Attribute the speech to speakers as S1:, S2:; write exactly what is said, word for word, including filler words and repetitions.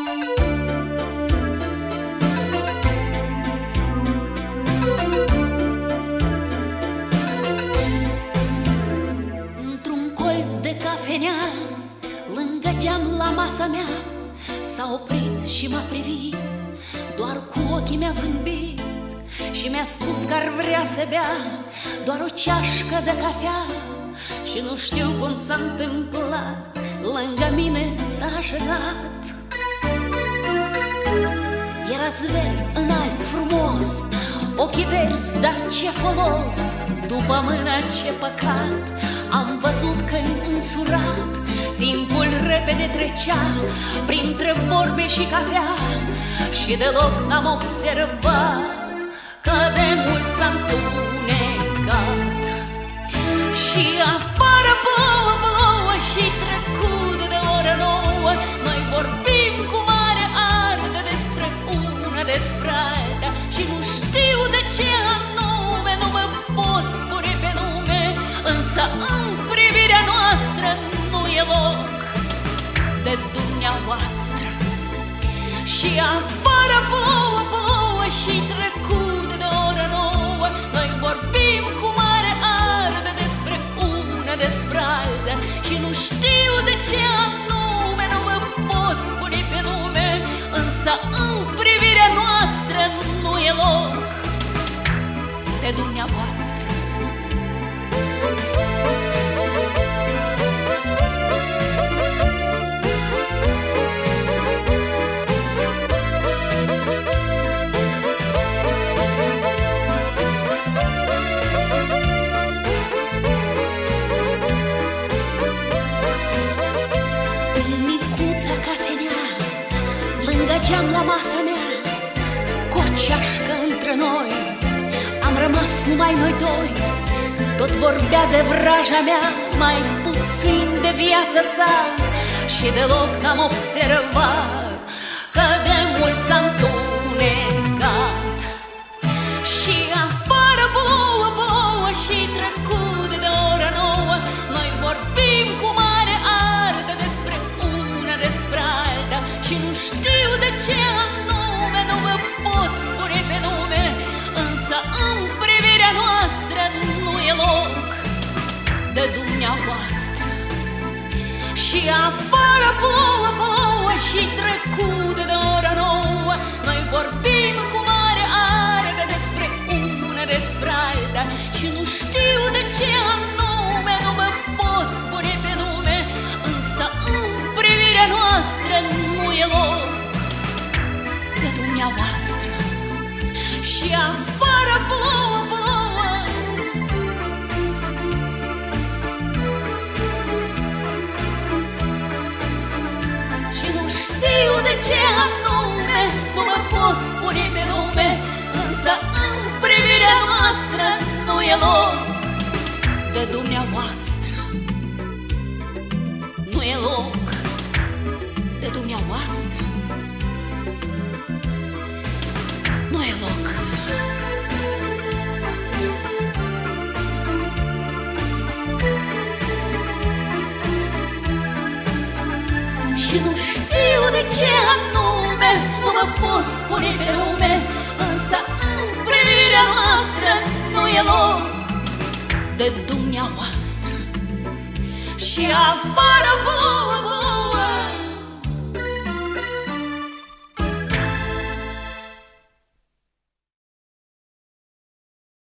S1: Într-un colț de cafenea, lângă geam la masa mea, s-a oprit și m-a privit, doar cu ochii mi-a zâmbit și mi-a spus că ar vrea să bea doar o ceașcă de cafea. Și nu știu cum s-a întâmplat, lângă mine s-a așezat. Era zvelt, înalt, frumos, ochii verzi, dar ce folos. După mâna ce păcat, am văzut că-i însurat. Timpul repede trecea printre vorbe și cafea și deloc n-am observat că de mult s-a întunecat. Și afară plouă, plouă și trecut de oră nouă, noi vorbim cu mare ardă despre una, despre alta. Și nu știu de ce anume, nu mă pot spune pe nume, însă în privirea noastră nu e loc de dumneavoastră. Și afară plouă, plouă și trecut de oră nouă, noi vorbim cu mare ardă despre una, despre alta. Și nu știu de ce anume, nu mă pot spune pe nume, însă în privirea noastră nu e loc de dumneavoastră. Lângă geam la masa mea, cu o ceașcă între noi, am rămas numai noi doi. Tot vorbea de vraja mea, mai puțin de viața sa, și deloc n-am observat că de mult s-a întunecat. Și afară plouă, plouă și trecut de oră nouă, noi vorbim cu mare ardă despre una, despre alta. Și nu știu de ce anume, nu mă pot spune pe nume, însă în privirea noastră nu e loc de dumneavoastră. Și afară plouă, plouă și trecut de oră nouă, noi vorbim cu mare ardă despre una, despre alta. Și nu știu de ce anume, nu mă pot spune pe nume, însă în privirea noastră nu e loc de dumneavoastră. Și afară plouă, plouă și nu știu de ce anume, nu mă pot spune pe nume, însă în privirea noastră nu e loc de dumneavoastră. Nu e loc de dumneavoastră. Nu e loc. Și nu știu de ce anume, nu mă pot spune pe nume, însă în privirea noastră nu e loc de dumneavoastră. Și afară plouă,